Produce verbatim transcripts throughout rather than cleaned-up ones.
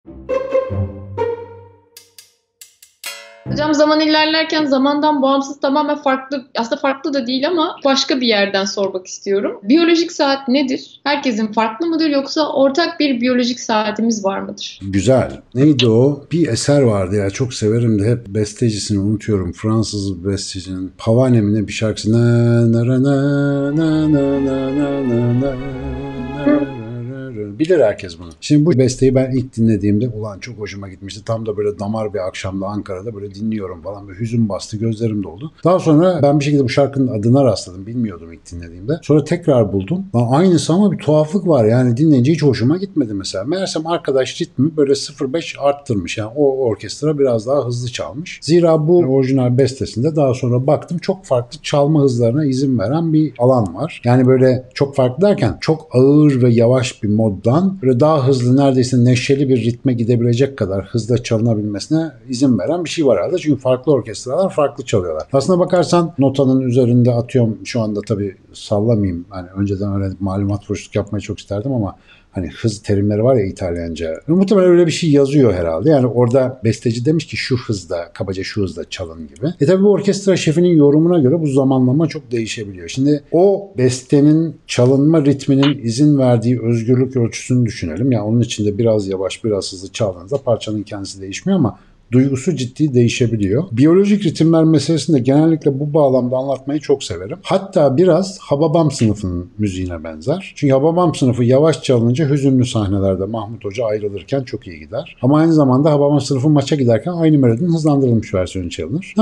Hocam zaman ilerlerken zamandan bağımsız tamamen farklı, aslında farklı da değil ama başka bir yerden sormak istiyorum. Biyolojik saat nedir? Herkesin farklı mıdır yoksa ortak bir biyolojik saatimiz var mıdır? Güzel. Neydi o? Bir eser vardı ya, çok severim de hep bestecisini unutuyorum. Fransız bestecinin Pavanem'in bir şarkısı. Na na na na na na na na na. Bilir herkes bunu. Şimdi bu besteyi ben ilk dinlediğimde ulan çok hoşuma gitmişti. Tam da böyle damar bir akşamda Ankara'da böyle dinliyorum falan. Böyle hüzün bastı, gözlerim doldu. Daha sonra ben bir şekilde bu şarkının adına rastladım. Bilmiyordum ilk dinlediğimde. Sonra tekrar buldum. Lan aynısı ama bir tuhaflık var. Yani dinleyince hiç hoşuma gitmedi mesela. Meğersem arkadaş ritmi böyle sıfır virgül beş arttırmış. Yani o orkestra biraz daha hızlı çalmış. Zira bu orijinal bestesinde daha sonra baktım çok farklı çalma hızlarına izin veren bir alan var. Yani böyle çok farklı derken çok ağır ve yavaş bir modda böyle daha hızlı, neredeyse neşeli bir ritme gidebilecek kadar hızla çalınabilmesine izin veren bir şey var herhalde. Çünkü farklı orkestralar farklı çalıyorlar. Aslına bakarsan notanın üzerinde atıyorum, şu anda tabii sallamayayım. Hani önceden öğrenip malumat fırçlık yapmayı çok isterdim ama hani hız terimleri var ya İtalyanca. Muhtemelen öyle bir şey yazıyor herhalde. Yani orada besteci demiş ki şu hızda, kabaca şu hızda çalın gibi. E tabi bu orkestra şefinin yorumuna göre bu zamanlama çok değişebiliyor. Şimdi o bestenin çalınma ritminin izin verdiği özgürlük ölçüsünü düşünelim. Yani onun içinde biraz yavaş, biraz hızlı çaldığınızda parçanın kendisi değişmiyor ama duygusu ciddi değişebiliyor. Biyolojik ritimler meselesinde genellikle bu bağlamda anlatmayı çok severim. Hatta biraz Hababam sınıfının müziğine benzer. Çünkü Hababam sınıfı yavaş çalınınca hüzünlü sahnelerde Mahmut Hoca ayrılırken çok iyi gider. Ama aynı zamanda Hababam sınıfı maça giderken aynı melodinin hızlandırılmış versiyonu çalınır.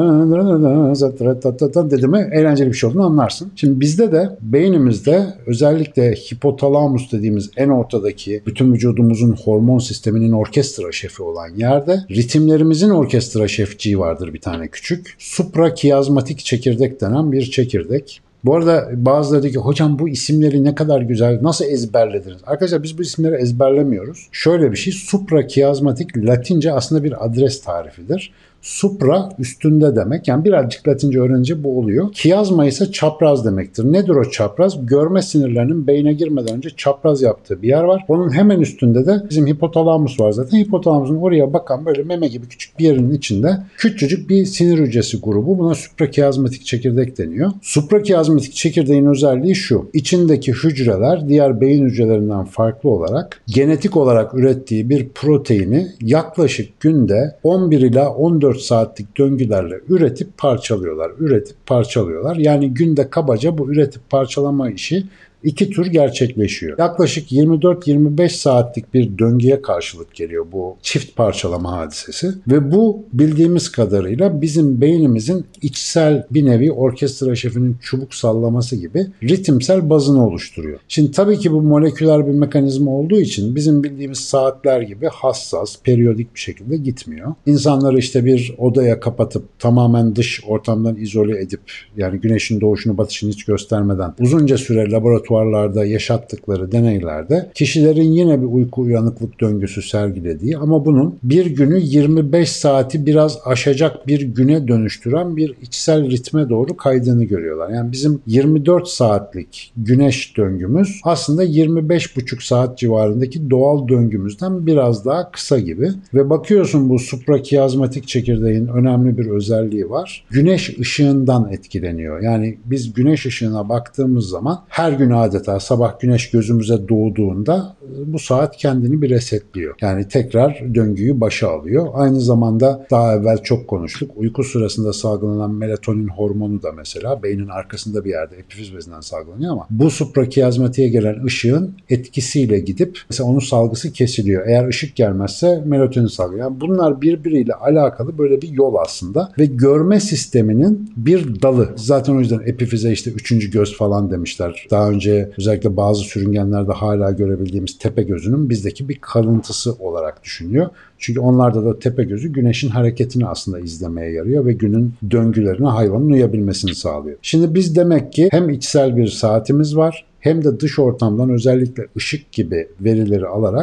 Dedi mi eğlenceli bir şey olduğunu anlarsın. Şimdi bizde de beynimizde özellikle hipotalamus dediğimiz en ortadaki bütün vücudumuzun hormon sisteminin orkestra şefi olan yerde ritim Ritimlerimizin orkestra şefciği vardır bir tane küçük. Suprakiyazmatik çekirdek denen bir çekirdek. Bu arada bazıları diyor ki hocam bu isimleri ne kadar güzel, nasıl ezberlediniz? Arkadaşlar biz bu isimleri ezberlemiyoruz. Şöyle bir şey, suprakiyazmatik Latince aslında bir adres tarifidir. Supra üstünde demek. Yani birazcık Latince öğrenince bu oluyor. Kiyazma ise çapraz demektir. Nedir o çapraz? Görme sinirlerinin beyne girmeden önce çapraz yaptığı bir yer var. Onun hemen üstünde de bizim hipotalamus var zaten. Hipotalamusun oraya bakan böyle meme gibi küçük bir yerin içinde küçücük bir sinir hücresi grubu. Buna suprakiyazmatik çekirdek deniyor. Suprakiyazmatik çekirdeğin özelliği şu. İçindeki hücreler diğer beyin hücrelerinden farklı olarak genetik olarak ürettiği bir proteini yaklaşık günde on bir ila on dört saatlik döngülerle üretip parçalıyorlar. Üretip parçalıyorlar. Yani günde kabaca bu üretip parçalama işi iki tür gerçekleşiyor. Yaklaşık yirmi dört yirmi beş saatlik bir döngüye karşılık geliyor bu çift parçalama hadisesi ve bu bildiğimiz kadarıyla bizim beynimizin içsel bir nevi orkestra şefinin çubuk sallaması gibi ritimsel bazını oluşturuyor. Şimdi tabii ki bu moleküler bir mekanizma olduğu için bizim bildiğimiz saatler gibi hassas, periyodik bir şekilde gitmiyor. İnsanları işte bir odaya kapatıp tamamen dış ortamdan izole edip yani güneşin doğuşunu batışını hiç göstermeden uzunca süre laboratuvar laboratuvarlarda yaşattıkları deneylerde kişilerin yine bir uyku uyanıklık döngüsü sergilediği ama bunun bir günü yirmi beş saati biraz aşacak bir güne dönüştüren bir içsel ritme doğru kaydığını görüyorlar. Yani bizim yirmi dört saatlik güneş döngümüz aslında yirmi beş buçuk saat civarındaki doğal döngümüzden biraz daha kısa gibi ve bakıyorsun bu suprakiyazmatik çekirdeğin önemli bir özelliği var. Güneş ışığından etkileniyor. Yani biz güneş ışığına baktığımız zaman her gün adeta sabah güneş gözümüze doğduğunda bu saat kendini bir resetliyor. Yani tekrar döngüyü başa alıyor. Aynı zamanda daha evvel çok konuştuk. Uyku sırasında salgılanan melatonin hormonu da mesela beynin arkasında bir yerde epifiz bezinden salgılanıyor ama bu suprakiyazmatiğe gelen ışığın etkisiyle gidip mesela onun salgısı kesiliyor. Eğer ışık gelmezse melatonin salgılıyor. Yani bunlar birbiriyle alakalı böyle bir yol aslında ve görme sisteminin bir dalı. Zaten o yüzden epifize işte üçüncü göz falan demişler. Daha önce özellikle bazı sürüngenlerde hala görebildiğimiz tepe gözünün bizdeki bir kalıntısı olarak düşünülüyor. Çünkü onlarda da tepe gözü güneşin hareketini aslında izlemeye yarıyor ve günün döngülerine hayvanın uyabilmesini sağlıyor. Şimdi biz demek ki hem içsel bir saatimiz var hem de dış ortamdan özellikle ışık gibi verileri alarak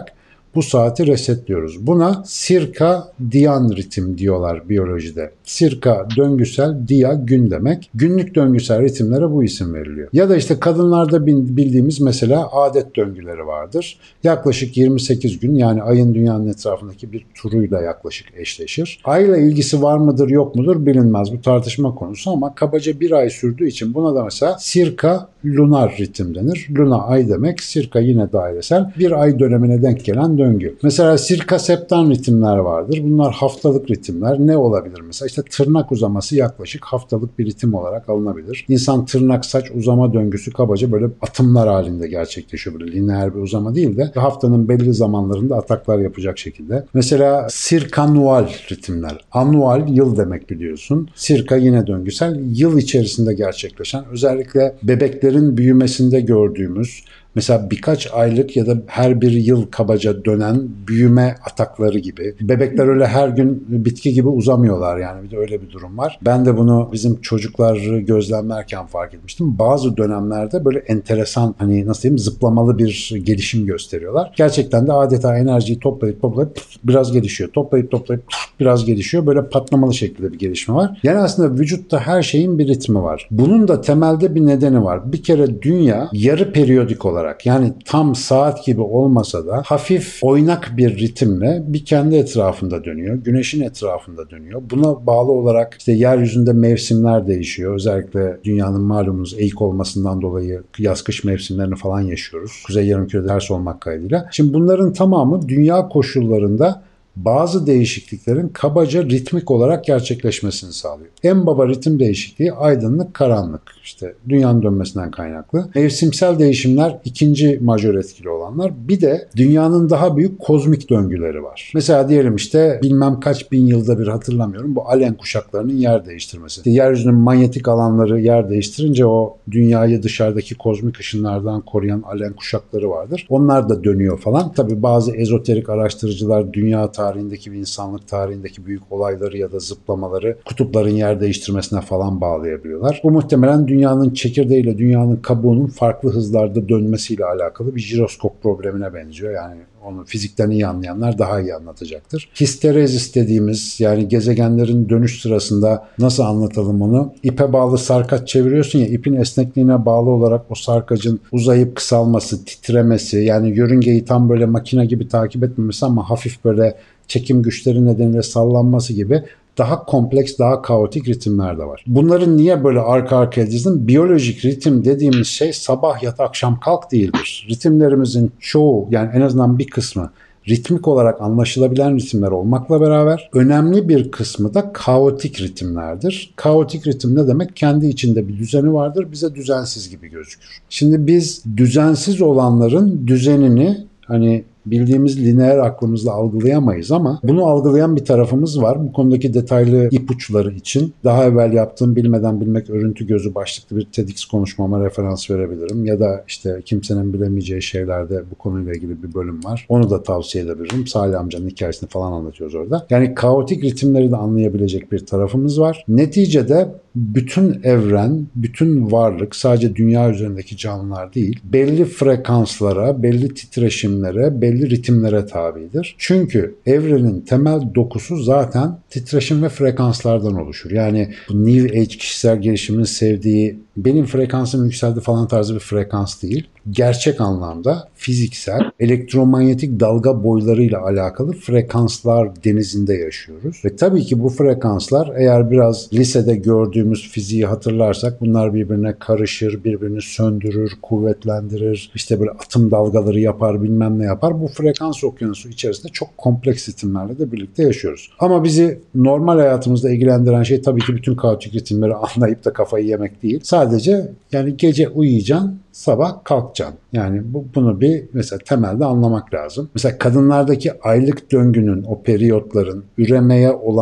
bu saati resetliyoruz. Buna sirkadiyan ritim diyorlar biyolojide. Sirka döngüsel, dia gün demek. Günlük döngüsel ritimlere bu isim veriliyor. Ya da işte kadınlarda bildiğimiz mesela adet döngüleri vardır. Yaklaşık yirmi sekiz gün, yani ayın dünyanın etrafındaki bir turuyla yaklaşık eşleşir. Ayla ilgisi var mıdır yok mudur bilinmez. Bu tartışma konusu ama kabaca bir ay sürdüğü için buna da mesela sirka lunar ritim denir. Luna ay demek, sirka yine dairesel. Bir ay dönemine denk gelen döngü. Mesela sirka septan ritimler vardır. Bunlar haftalık ritimler. Ne olabilir mesela? İşte tırnak uzaması yaklaşık haftalık bir ritim olarak alınabilir. İnsan tırnak saç uzama döngüsü kabaca böyle atımlar halinde gerçekleşiyor. Böyle lineer bir uzama değil de haftanın belli zamanlarında ataklar yapacak şekilde. Mesela sirkanual ritimler. Anual yıl demek biliyorsun. Sirka yine döngüsel. Yıl içerisinde gerçekleşen, özellikle bebeklerin büyümesinde gördüğümüz, mesela birkaç aylık ya da her bir yıl kabaca dönen büyüme atakları gibi. Bebekler öyle her gün bitki gibi uzamıyorlar, yani bir de öyle bir durum var. Ben de bunu bizim çocukları gözlemlerken fark etmiştim. Bazı dönemlerde böyle enteresan, hani nasıl diyeyim, zıplamalı bir gelişim gösteriyorlar. Gerçekten de adeta enerjiyi toplayıp toplayıp biraz gelişiyor. Toplayıp toplayıp biraz gelişiyor. Böyle patlamalı şekilde bir gelişme var. Yani aslında vücutta her şeyin bir ritmi var. Bunun da temelde bir nedeni var. Bir kere dünya yarı periyodik olarak, yani tam saat gibi olmasa da hafif oynak bir ritimle bir kendi etrafında dönüyor. Güneşin etrafında dönüyor. Buna bağlı olarak işte yeryüzünde mevsimler değişiyor. Özellikle dünyanın malumunuz eğik olmasından dolayı yaz-kış mevsimlerini falan yaşıyoruz. Kuzey yarımkürede ters olmak kaydıyla. Şimdi bunların tamamı dünya koşullarında bazı değişikliklerin kabaca ritmik olarak gerçekleşmesini sağlıyor. En baba ritim değişikliği aydınlık, karanlık. İşte dünyanın dönmesinden kaynaklı. Mevsimsel değişimler ikinci majör etkili olanlar. Bir de dünyanın daha büyük kozmik döngüleri var. Mesela diyelim işte bilmem kaç bin yılda bir, hatırlamıyorum, bu alen kuşaklarının yer değiştirmesi. İşte yeryüzünün manyetik alanları yer değiştirince o dünyayı dışarıdaki kozmik ışınlardan koruyan alen kuşakları vardır. Onlar da dönüyor falan. Tabii bazı ezoterik araştırıcılar dünya tarihindeki ve insanlık tarihindeki büyük olayları ya da zıplamaları kutupların yer değiştirmesine falan bağlayabiliyorlar. Bu muhtemelen dünyanın çekirdeğiyle dünyanın kabuğunun farklı hızlarda dönmesiyle alakalı bir jiroskop problemine benziyor. Yani onu fizikten iyi anlayanlar daha iyi anlatacaktır. Histerezis dediğimiz, yani gezegenlerin dönüş sırasında, nasıl anlatalım onu? İpe bağlı sarkaç çeviriyorsun ya, ipin esnekliğine bağlı olarak o sarkacın uzayıp kısalması, titremesi, yani yörüngeyi tam böyle makine gibi takip etmemesi ama hafif böyle çekim güçleri nedeniyle sallanması gibi daha kompleks, daha kaotik ritimler de var. Bunların niye böyle arka arkaya dizdim? Biyolojik ritim dediğimiz şey sabah yat akşam kalk değildir. Ritimlerimizin çoğu, yani en azından bir kısmı ritmik olarak anlaşılabilen ritimler olmakla beraber önemli bir kısmı da kaotik ritimlerdir. Kaotik ritim ne demek? Kendi içinde bir düzeni vardır, bize düzensiz gibi gözükür. Şimdi biz düzensiz olanların düzenini hani bildiğimiz lineer aklımızla algılayamayız ama bunu algılayan bir tarafımız var. Bu konudaki detaylı ipuçları için daha evvel yaptığım Bilmeden Bilmek Örüntü Gözü başlıklı bir TEDx konuşmama referans verebilirim. Ya da işte kimsenin bilemeyeceği şeylerde bu konuyla ilgili bir bölüm var. Onu da tavsiye edebilirim. Salih amcanın hikayesini falan anlatıyoruz orada. Yani kaotik ritimleri de anlayabilecek bir tarafımız var. Neticede bütün evren, bütün varlık, sadece dünya üzerindeki canlılar değil, belli frekanslara, belli titreşimlere, belli ritimlere tabidir. Çünkü evrenin temel dokusu zaten titreşim ve frekanslardan oluşur. Yani bu New Age kişisel gelişimin sevdiği benim frekansım yükseldi falan tarzı bir frekans değil. Gerçek anlamda fiziksel, elektromanyetik dalga boylarıyla alakalı frekanslar denizinde yaşıyoruz. Ve tabii ki bu frekanslar, eğer biraz lisede gördüğümüz fiziği hatırlarsak, bunlar birbirine karışır, birbirini söndürür, kuvvetlendirir, işte böyle atım dalgaları yapar, bilmem ne yapar. Bu frekans okyanusu içerisinde çok kompleks ritimlerle de birlikte yaşıyoruz. Ama bizi normal hayatımızda ilgilendiren şey tabii ki bütün kaotik ritimleri anlayıp da kafayı yemek değil. Sadece yani gece uyuyacaksın, sabah kalkacaksın. Yani bu, bunu bir mesela temelde anlamak lazım. Mesela kadınlardaki aylık döngünün, o periyotların üremeye olan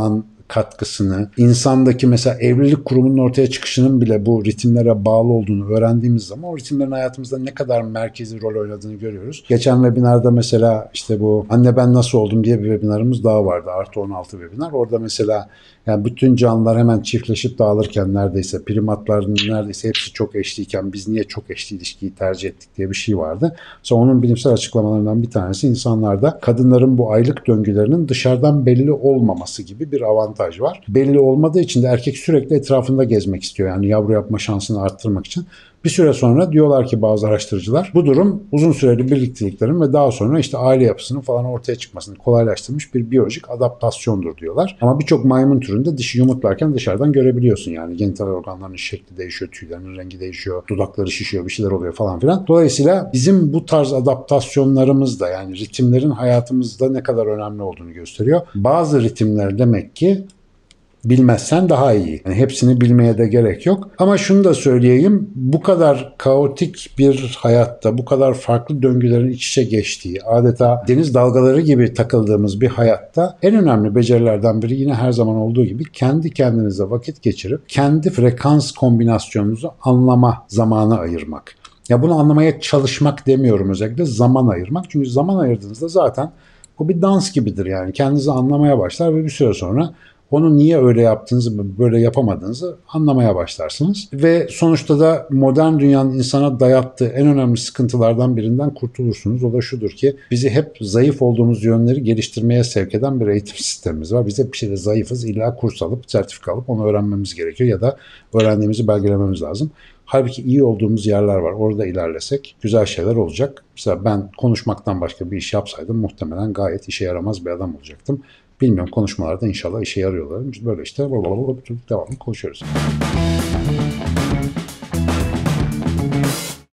katkısını, insandaki mesela evlilik kurumunun ortaya çıkışının bile bu ritimlere bağlı olduğunu öğrendiğimiz zaman o ritimlerin hayatımızda ne kadar merkezi rol oynadığını görüyoruz. Geçen webinarda mesela işte bu Anne Ben Nasıl Oldum diye bir webinarımız daha vardı. Artı on altı webinar. Orada mesela yani bütün canlılar hemen çiftleşip dağılırken neredeyse primatların neredeyse hepsi çok eşliyken biz niye çok eşli ilişkiyi tercih ettik diye bir şey vardı. Sonra onun bilimsel açıklamalarından bir tanesi insanlarda kadınların bu aylık döngülerinin dışarıdan belli olmaması gibi bir avantaj var. Belli olmadığı için de erkek sürekli etrafında gezmek istiyor. Yani yavru yapma şansını arttırmak için. Bir süre sonra diyorlar ki bazı araştırıcılar bu durum uzun süreli birlikteliklerin ve daha sonra işte aile yapısının falan ortaya çıkmasını kolaylaştırmış bir biyolojik adaptasyondur diyorlar. Ama birçok maymun türünde dişi yumurtlarken dışarıdan görebiliyorsun yani genital organlarının şekli değişiyor, tüylerinin rengi değişiyor, dudakları şişiyor, bir şeyler oluyor falan filan. Dolayısıyla bizim bu tarz adaptasyonlarımız da yani ritimlerin hayatımızda ne kadar önemli olduğunu gösteriyor. Bazı ritimler demek ki bilmezsen daha iyi. Yani hepsini bilmeye de gerek yok. Ama şunu da söyleyeyim. Bu kadar kaotik bir hayatta, bu kadar farklı döngülerin iç içe geçtiği, adeta deniz dalgaları gibi takıldığımız bir hayatta en önemli becerilerden biri yine her zaman olduğu gibi kendi kendinize vakit geçirip kendi frekans kombinasyonunuzu anlama zamanı ayırmak. Ya bunu anlamaya çalışmak demiyorum, özellikle zaman ayırmak. Çünkü zaman ayırdığınızda zaten bu bir dans gibidir yani. Kendinizi anlamaya başlar ve bir süre sonra onu niye öyle yaptığınızı, böyle yapamadığınızı anlamaya başlarsınız. Ve sonuçta da modern dünyanın insana dayattığı en önemli sıkıntılardan birinden kurtulursunuz. O da şudur ki bizi hep zayıf olduğumuz yönleri geliştirmeye sevk eden bir eğitim sistemimiz var. Biz hep bir şeyde zayıfız. İlla kurs alıp, sertifika alıp onu öğrenmemiz gerekiyor ya da öğrendiğimizi belgelememiz lazım. Halbuki iyi olduğumuz yerler var. Orada ilerlesek güzel şeyler olacak. Mesela ben konuşmaktan başka bir iş yapsaydım muhtemelen gayet işe yaramaz bir adam olacaktım. Bilmiyorum, konuşmalarda inşallah işe yarıyorlar. Böyle işte devamlı konuşuyoruz.